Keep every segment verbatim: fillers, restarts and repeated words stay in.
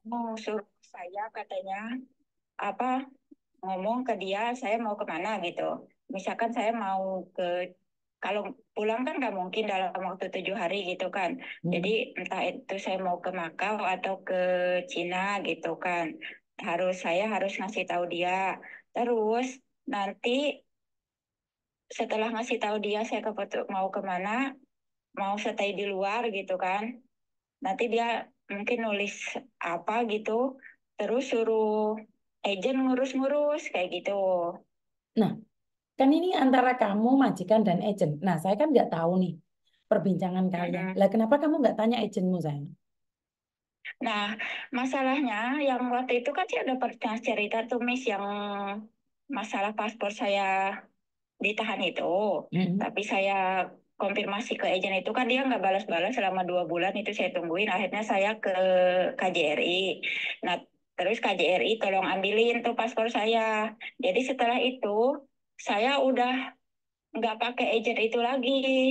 mau suruh saya katanya apa ngomong ke dia saya mau kemana gitu. Misalkan saya mau ke kalau pulang kan nggak mungkin dalam waktu tujuh hari gitu kan. Jadi Hmm. entah itu saya mau ke Makau atau ke Cina gitu kan. Harus saya harus ngasih tahu dia. Terus nanti setelah ngasih tahu dia saya kebetul mau kemana, mau stay di luar gitu kan. Nanti dia mungkin nulis apa gitu, terus suruh agent ngurus-ngurus kayak gitu. Nah, kan ini antara kamu, majikan, dan agent. Nah, saya kan nggak tahu nih perbincangan kalian. Mm-mm. Lah, kenapa kamu nggak tanya agentmu, sayang? Nah, masalahnya yang waktu itu kan saya ada pernah cerita tuh Miss yang masalah paspor saya ditahan itu. Hmm. Tapi saya konfirmasi ke agen itu kan dia nggak balas-balas selama dua bulan itu saya tungguin. Akhirnya saya ke K J R I. Nah, terus K J R I tolong ambilin tuh paspor saya. Jadi setelah itu saya udah nggak pakai agen itu lagi.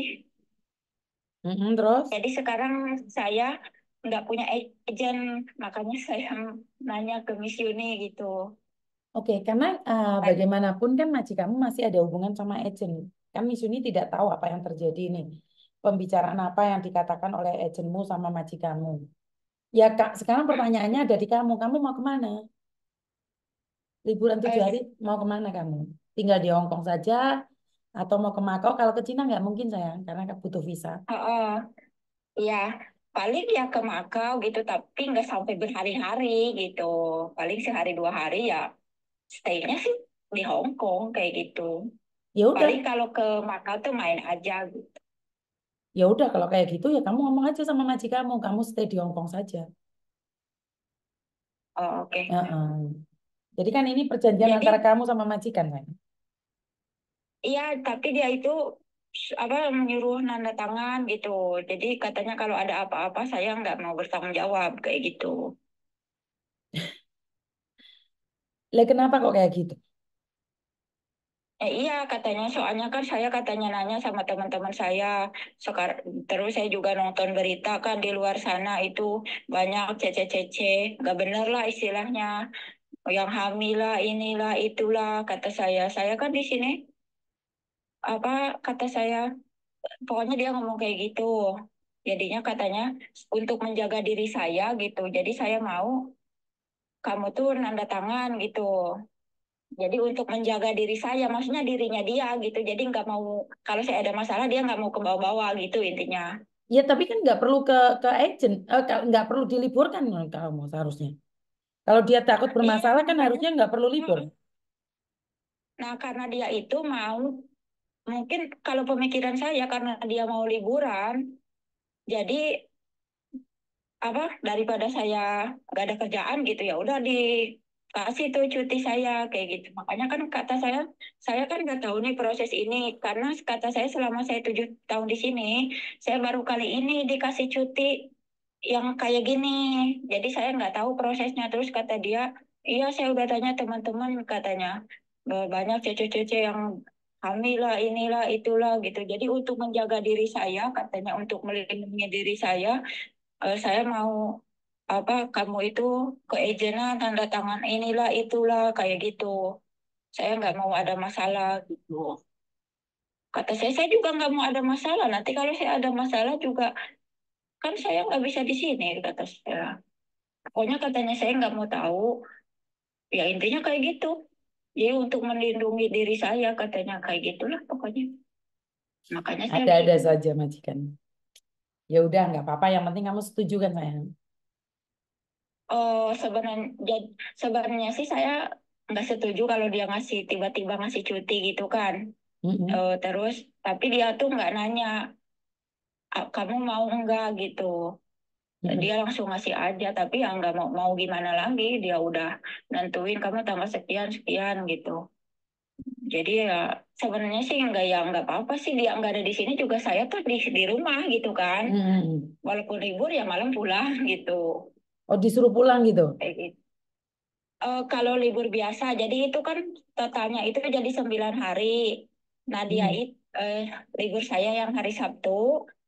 Hmm, terus? Jadi sekarang saya nggak punya agent, makanya saya nanya ke Miss Yuni gitu. Oke, karena uh, Kan, bagaimanapun kan majikanmu masih ada hubungan sama agent. Kan Miss Yuni tidak tahu apa yang terjadi nih. Pembicaraan apa yang dikatakan oleh agentmu sama majikanmu. Ya, Kak, sekarang pertanyaannya ada di kamu. Kamu mau kemana? Liburan tujuh hari, eh, mau kemana kamu? Tinggal di Hong Kong saja atau mau ke Makau? Kalau ke Cina nggak mungkin, sayang, karena butuh visa. oh, oh, ya paling ya ke Makau gitu, tapi nggak sampai berhari-hari gitu. Paling sehari dua hari ya stay-nya sih di Hong Kong kayak gitu. Ya Paling udah, kalau ke Makau tuh main aja gitu. ya udah kalau kayak gitu ya kamu ngomong aja sama majikanmu, kamu stay di Hong Kong saja. Oh, oke. Heeh. Jadi kan ini perjanjian antara Jadi kamu sama majikan kan? iya, tapi dia itu apa menyuruh nanda tangan gitu. Jadi katanya kalau ada apa-apa saya nggak mau bertanggung jawab kayak gitu. Lah kenapa kok kayak gitu? Eh, iya katanya soalnya kan saya katanya nanya sama teman-teman saya sekarang terus saya juga nonton berita kan di luar sana itu banyak cece-cece nggak bener lah istilahnya yang hamil lah inilah itulah kata saya saya kan di sini apa kata saya pokoknya dia ngomong kayak gitu jadinya katanya untuk menjaga diri saya gitu jadi saya mau kamu tuh nanda tangan gitu. Jadi untuk menjaga diri saya, maksudnya dirinya dia gitu. Jadi nggak mau kalau saya ada masalah dia nggak mau ke bawah-bawah gitu intinya. Ya tapi kan nggak perlu ke ke agent, eh, ka- nggak perlu diliburkan kamu seharusnya. Kalau dia takut Iya bermasalah kan makanya. harusnya nggak perlu libur. Nah karena dia itu mau mungkin kalau pemikiran saya karena dia mau liburan, jadi apa daripada saya nggak ada kerjaan gitu ya udah dikasih tuh cuti saya kayak gitu. Makanya kan kata saya, saya kan nggak tahu nih proses ini karena kata saya selama saya tujuh tahun di sini, saya baru kali ini dikasih cuti yang kayak gini. Jadi saya nggak tahu prosesnya. Terus kata dia, iya saya udah tanya teman-teman katanya bahwa banyak cece-cece yang hamil lah, inilah, itulah gitu. Jadi untuk menjaga diri saya, katanya untuk melindungi diri saya, eh, saya mau apa kamu itu ke agennya tanda tangan inilah, itulah kayak gitu. Saya nggak mau ada masalah gitu. Kata saya, saya juga nggak mau ada masalah. Nanti kalau saya ada masalah juga, kan saya nggak bisa di sini, kata saya. Pokoknya katanya saya nggak mau tahu. Ya intinya kayak gitu. Jadi untuk melindungi diri saya katanya kayak gitulah pokoknya. Makanya saya di Ada-ada sini. saja majikan. Ya udah nggak apa-apa. Yang penting kamu setuju kan sayang. Oh sebenarnya jadi sebenarnya sih saya nggak setuju kalau dia ngasih tiba-tiba ngasih cuti gitu kan. Mm-mm. Eh, terus tapi dia tuh nggak nanya, "Ah, kamu mau enggak gitu." Mm-mm. Dia langsung ngasih aja tapi ya nggak mau mau gimana lagi dia udah nentuin kamu tanggal sekian sekian gitu. Jadi ya sebenarnya sih nggak ya nggak apa-apa sih dia nggak ada di sini juga saya tuh di di rumah gitu kan. Mm-mm. Walaupun libur ya malam pulang gitu. Oh disuruh pulang gitu. Kayak gitu. Eh, kalau libur biasa jadi itu kan totalnya itu jadi sembilan hari. Nah dia Mm. itu eh, libur saya yang hari Sabtu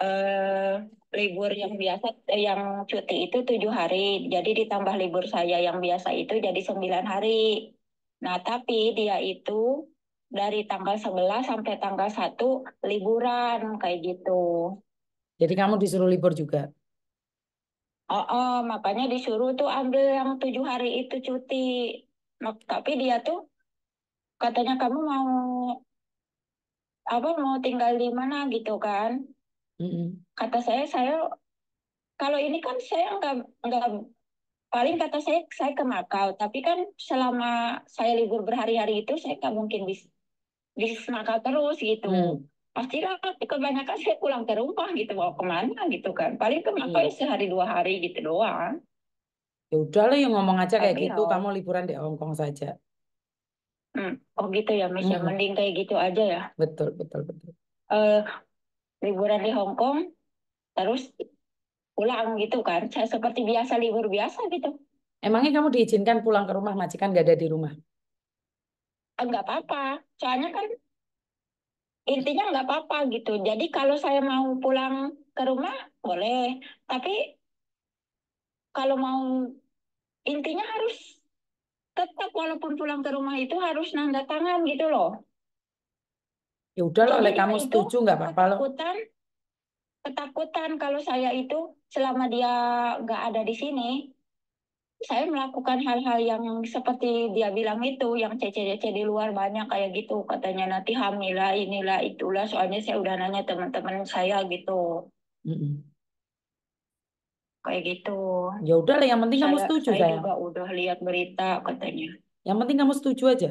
eh, libur yang biasa, eh, yang cuti itu tujuh hari. Jadi ditambah libur saya yang biasa itu jadi sembilan hari. Nah, tapi dia itu dari tanggal sebelas sampai tanggal satu liburan kayak gitu. Jadi kamu disuruh libur juga. Oh, oh, makanya disuruh tuh ambil yang tujuh hari itu cuti. Mak- Tapi dia tuh katanya kamu mau apa mau tinggal di mana gitu kan? Mm-mm. Kata saya, saya kalau ini kan saya nggak nggak paling kata saya saya ke Makau. Tapi kan selama saya libur berhari-hari itu saya nggak mungkin di di Makau terus gitu. Hmm. Pastilah kebanyakan saya pulang ke rumah gitu mau kemana gitu kan. Paling ke Makau Iya. ya sehari dua hari gitu doang. Ya udah lah yang ngomong aja kayak Tapi gitu. ya, Kamu liburan di Hong Kong saja. hmm, oh gitu ya, Miss ya. Mm-mm. Mending kayak gitu aja ya. Betul, betul, betul. Eh, liburan di Hong Kong, terus pulang gitu kan. Saya seperti biasa libur biasa gitu. Emangnya kamu diizinkan pulang ke rumah majikan gak ada di rumah? Eh, nggak apa-apa. Soalnya kan intinya nggak apa-apa gitu. Jadi kalau saya mau pulang ke rumah boleh. Tapi kalau mau intinya harus tetap walaupun pulang ke rumah itu harus nanda tangan gitu loh. Ya udah lah, Jadi oleh dia kamu itu setuju nggak apa-apa loh. ketakutan, ketakutan kalau saya itu selama dia nggak ada di sini, saya melakukan hal-hal yang seperti dia bilang itu, yang cece-cece di luar banyak kayak gitu. Katanya nanti hamil lah, inilah, itulah. Soalnya saya udah nanya teman-teman saya gitu. Mm-mm. Kayak gitu. Ya udah lah, yang penting kamu Saya setuju saya sayang. juga udah lihat berita katanya. Yang penting kamu setuju aja.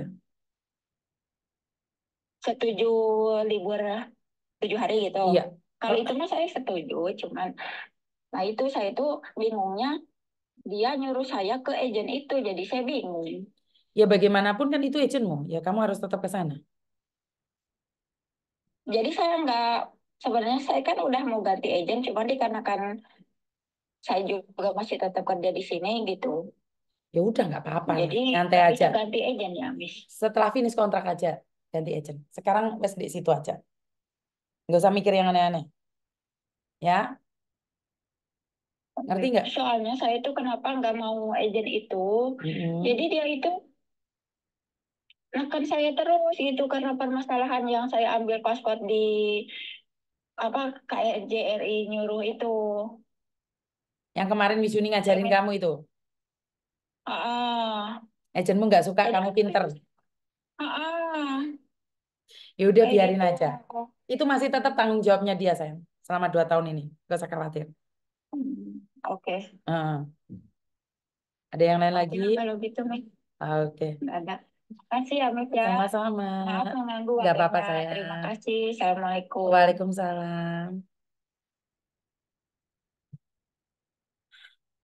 Setuju libur tujuh hari gitu. Iya. Kalau Kalau itu mah saya setuju, cuman nah itu saya tuh bingungnya dia nyuruh saya ke agen itu, jadi saya bingung. ya bagaimanapun kan itu agentmu. Ya kamu harus tetap ke sana. Jadi saya nggak, sebenarnya saya kan udah mau ganti agen, cuman dikarenakan saya juga masih tetap kerja di sini gitu. Ya udah nggak apa-apa lah. Jadi Nyantai nggak aja. bisa ganti agen ya, Miss. Setelah finish kontrak aja ganti agent. Sekarang wes di situ aja. Nggak usah mikir yang aneh-aneh. Ya, ngerti nggak? Soalnya saya itu kenapa nggak mau agen itu, jadi Mm-mm. dia itu nekan saya terus gitu karena permasalahan yang saya ambil paspor di apa kayak J R I nyuruh itu. Yang kemarin Miss Yuni Saya ngajarin min- kamu itu. ah, Agentmu nggak suka jadi kamu pinter. ah, ah, Ya udah kayak biarin gitu. aja. Itu masih tetap tanggung jawabnya dia sayang. Selama dua tahun ini. Gak usah khawatir. Hmm, oke. Heeh. Ada yang lain Oke lagi? lah kalau gitu, Miss. Oke. Nggak ada. Terima kasih ya, Miss ya. Sama-sama. Maaf mengganggu Nggak apa-apa waktunya. Terima sayang. kasih. Assalamualaikum. Waalaikumsalam.